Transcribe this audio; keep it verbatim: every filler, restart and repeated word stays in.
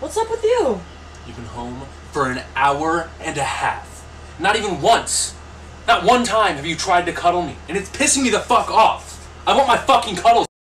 What's up with you? You've been home for an hour and a half. Not even once. Not one time have you tried to cuddle me. And it's pissing me the fuck off. I want my fucking cuddles.